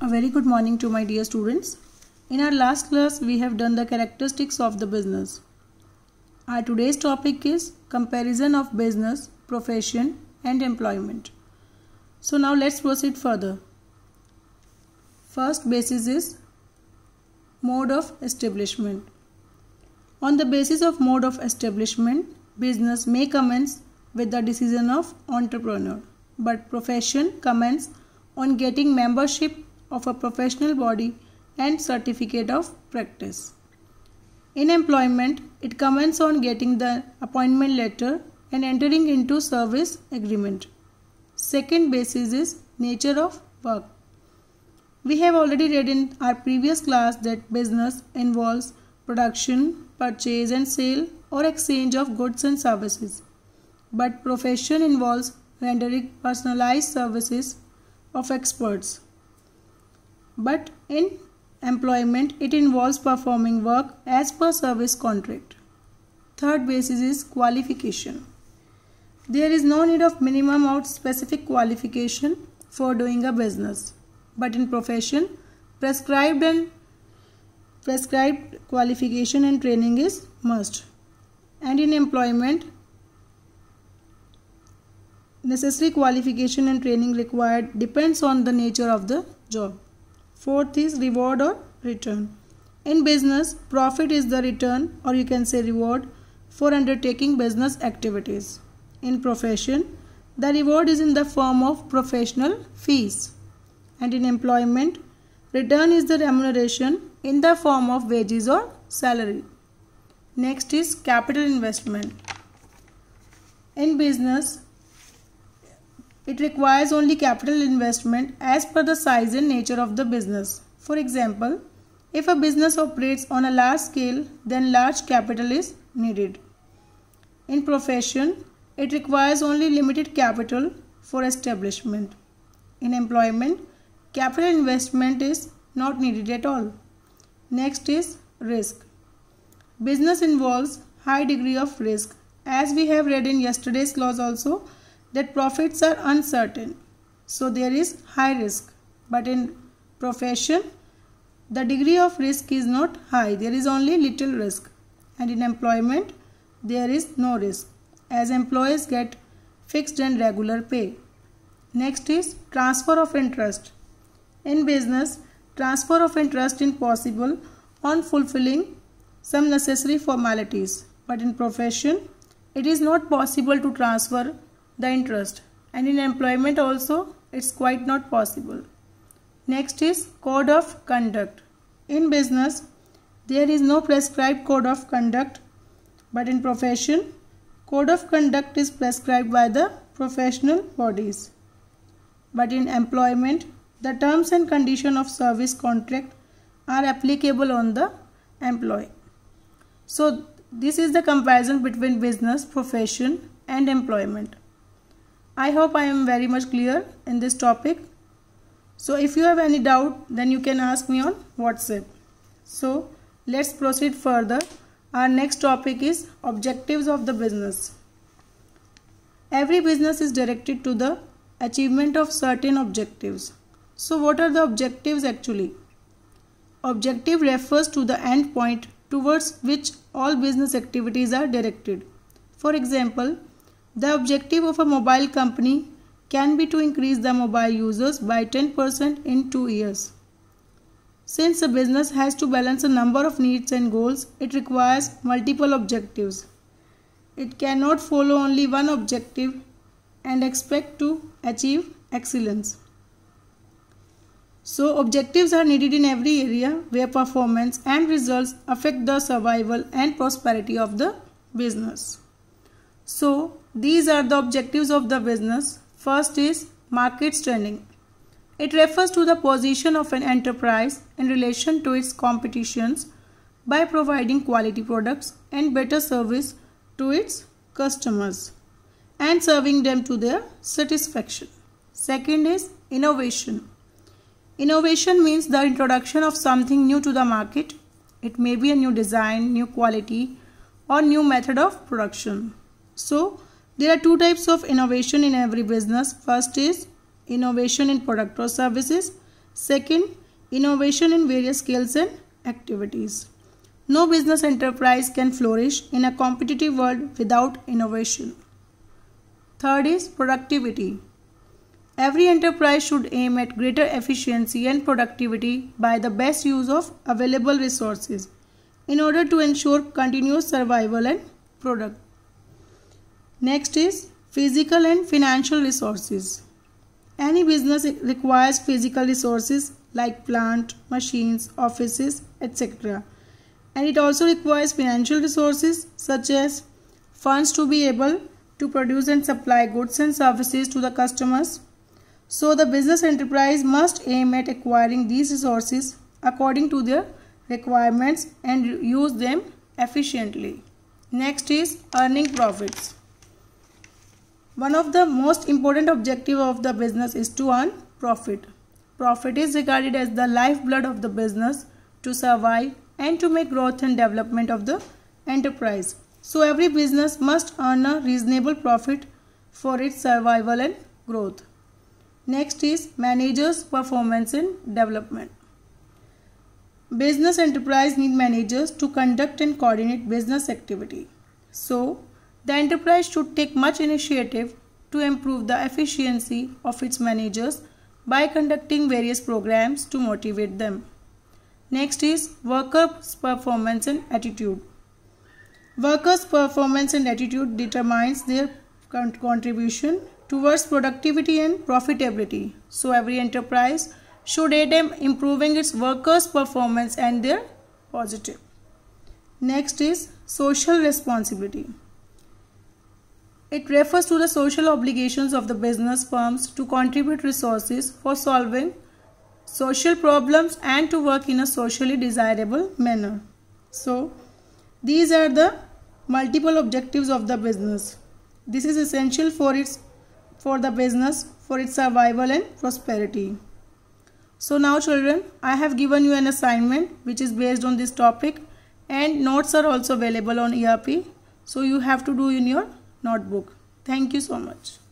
A very good morning to my dear students. In our last class, we have done the characteristics of the business. Our today's topic is comparison of business, profession and employment. So now let's proceed further. First basis is mode of establishment. On the basis of mode of establishment, business may commence with the decision of entrepreneur, but profession commences on getting membership of a professional body and certificate of practice. In employment, it commences on getting the appointment letter and entering into service agreement. Second basis is nature of work. We have already read in our previous class that business involves production, purchase and sale or exchange of goods and services. But profession involves rendering personalized services of experts. But in employment, it involves performing work as per service contract. Third basis is qualification. There is no need of minimum or specific qualification for doing a business. But in profession, prescribed qualification and training is must. And in employment, necessary qualification and training required depends on the nature of the job. Fourth is reward or return. In business, profit is the return or you can say reward for undertaking business activities. In profession, the reward is in the form of professional fees. And in employment, return is the remuneration in the form of wages or salary. Next is capital investment. In business, it requires only capital investment as per the size and nature of the business. For example, if a business operates on a large scale, then large capital is needed. In profession, it requires only limited capital for establishment. In employment, capital investment is not needed at all. Next is risk. Business involves high degree of risk. As we have read in yesterday's clause also, that profits are uncertain. So there is high risk. But in profession, the degree of risk is not high. There is only little risk. And in employment, there is no risk, as employees get fixed and regular pay. Next is transfer of interest. In business, transfer of interest is possible on fulfilling some necessary formalities. But in profession, it is not possible to transfer the interest, and in employment also it's quite not possible. Next is code of conduct. In business, there is no prescribed code of conduct, but in profession, code of conduct is prescribed by the professional bodies. But in employment, the terms and conditions of service contract are applicable on the employee. So this is the comparison between business, profession and employment. I hope I am very much clear in this topic. So if you have any doubt, then you can ask me on WhatsApp. So let's proceed further. Our next topic is objectives of the business. Every business is directed to the achievement of certain objectives. So what are the objectives actually? Objective refers to the end point towards which all business activities are directed. For example, the objective of a mobile company can be to increase the mobile users by 10% in 2 years. Since a business has to balance a number of needs and goals, it requires multiple objectives. It cannot follow only one objective and expect to achieve excellence. So objectives are needed in every area where performance and results affect the survival and prosperity of the business. So these are the objectives of the business. First is market standing. It refers to the position of an enterprise in relation to its competitions by providing quality products and better service to its customers and serving them to their satisfaction. Second is innovation. Innovation means the introduction of something new to the market. It may be a new design, new quality or new method of production. So there are two types of innovation in every business. First is innovation in product or services. Second, innovation in various skills and activities. No business enterprise can flourish in a competitive world without innovation. Third is productivity. Every enterprise should aim at greater efficiency and productivity by the best use of available resources in order to ensure continuous survival and product. Next is physical and financial resources. Any business requires physical resources like plant, machines, offices, etc. And it also requires financial resources such as funds to be able to produce and supply goods and services to the customers. So the business enterprise must aim at acquiring these resources according to their requirements and use them efficiently. Next is earning profits. One of the most important objectives of the business is to earn profit. Profit is regarded as the lifeblood of the business to survive and to make growth and development of the enterprise. So every business must earn a reasonable profit for its survival and growth. Next is managers' performance and development. Business enterprise need managers to conduct and coordinate business activity. So, the enterprise should take much initiative to improve the efficiency of its managers by conducting various programs to motivate them. Next is workers' performance and attitude. Workers' performance and attitude determines their contribution towards productivity and profitability. So every enterprise should aid in improving its workers' performance and their positive. Next is social responsibility. It refers to the social obligations of the business firms to contribute resources for solving social problems and to work in a socially desirable manner. So these are the multiple objectives of the business. This is essential for the business for its survival and prosperity. So now children, I have given you an assignment which is based on this topic, and notes are also available on ERP. So you have to do in your notebook. Thank you so much.